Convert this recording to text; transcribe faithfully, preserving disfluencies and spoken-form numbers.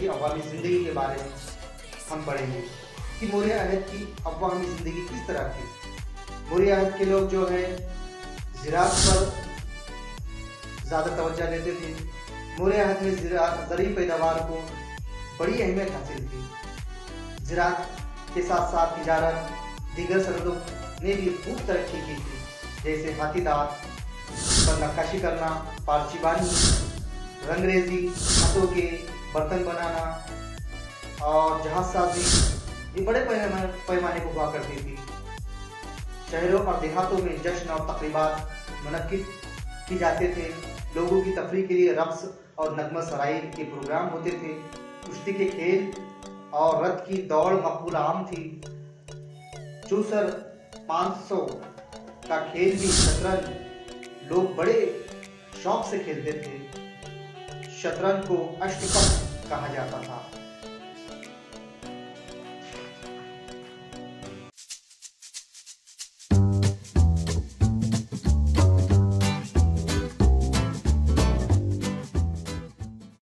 की अवामी ज़िंदगी के बारे में हम पढ़ेंगे कि मौर्य अहद की अवामी ज़िंदगी किस तरह थी। मौर्य अहद के लोग जो है ज़राअत पर ज़्यादा तवज्जो देते थे। मौर्य अहद में ज़रूरी पैदावार को बड़ी अहमियत हासिल थी। ज़राअत के साथ साथ तिजारत, दीगर सनदों ने भी खूब तरक्की की थी, जैसे हाथीदांत पर नक्काशी करना, पारचीबानी, रंगरेजी, हाथों के बर्तन बनाना और जहाजसाजी, ये बड़े पैमाने पर हुआ करती थी। शहरों और देहातों में जश्न और तकरीबात मुनक्किद की जाते थे। लोगों की तफरीह के लिए रक्स और नगमा सराई के प्रोग्राम होते थे। कुश्ती के खेल और रथ की दौड़ मकबूल आम थी। चूसर पाँच सौ का खेल भी, शतरंज, लोग बड़े शौक से खेलते थे। शतरंज को अष्टकप कहा जाता था।